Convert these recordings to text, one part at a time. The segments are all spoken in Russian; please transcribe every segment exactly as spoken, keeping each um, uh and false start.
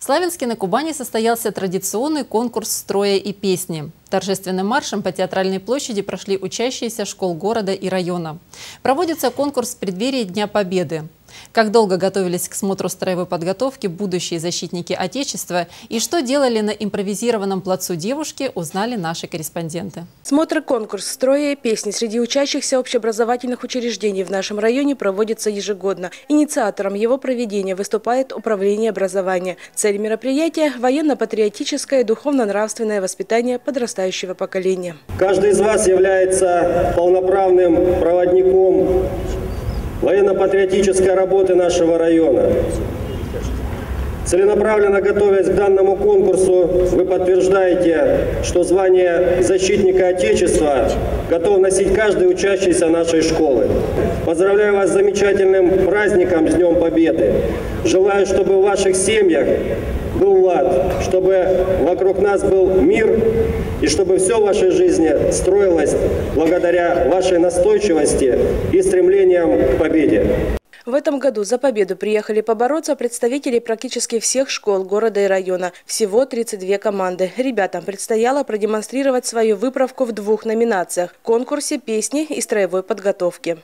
В Славянске на Кубани состоялся традиционный конкурс строя и песни. Торжественным маршем по Театральной площади прошли учащиеся школ города и района. Проводится конкурс в преддверии Дня Победы. Как долго готовились к смотру строевой подготовки будущие защитники Отечества и что делали на импровизированном плацу девушки, узнали наши корреспонденты. Смотр конкурс строя и песни среди учащихся общеобразовательных учреждений в нашем районе проводится ежегодно. Инициатором его проведения выступает Управление образования. Цель мероприятия – военно-патриотическое и духовно-нравственное воспитание подрастающего поколения. Каждый из вас является полноправным проводником военно-патриотической работы нашего района. Целенаправленно готовясь к данному конкурсу, вы подтверждаете, что звание защитника Отечества готов носить каждый учащийся нашей школы. Поздравляю вас с замечательным праздником, с Днем Победы. Желаю, чтобы в ваших семьях был лад, чтобы вокруг нас был мир и чтобы все в вашей жизни строилось благодаря вашей настойчивости и стремлениям к победе. В этом году за победу приехали побороться представители практически всех школ города и района. Всего тридцать две команды. Ребятам предстояло продемонстрировать свою выправку в двух номинациях – конкурсе песни и строевой подготовки.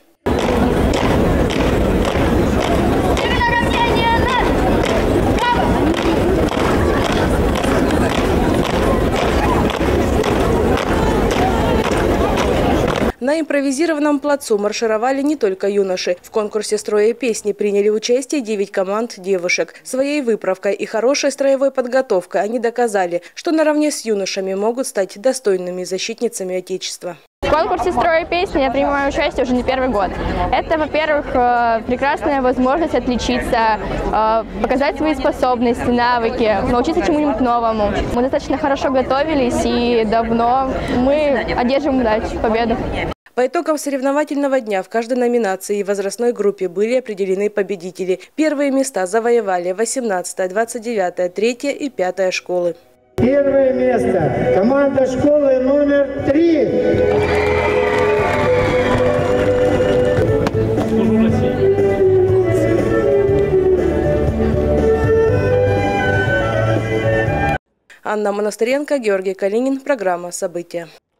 На импровизированном плацу маршировали не только юноши. В конкурсе строя и песни приняли участие девять команд девушек. Своей выправкой и хорошей строевой подготовкой они доказали, что наравне с юношами могут стать достойными защитницами Отечества. В конкурсе «Строя и песни» я принимаю участие уже не первый год. Это, во-первых, прекрасная возможность отличиться, показать свои способности, навыки, научиться чему-нибудь новому. Мы достаточно хорошо готовились и давно мы одержим удачу, победу. По итогам соревновательного дня в каждой номинации и возрастной группе были определены победители. Первые места завоевали восемнадцатая, двадцать девятая, третья и пятая школы. Первое место. Команда школы номер три. Анна Монастыренко, Георгий Калинин. Программа «События».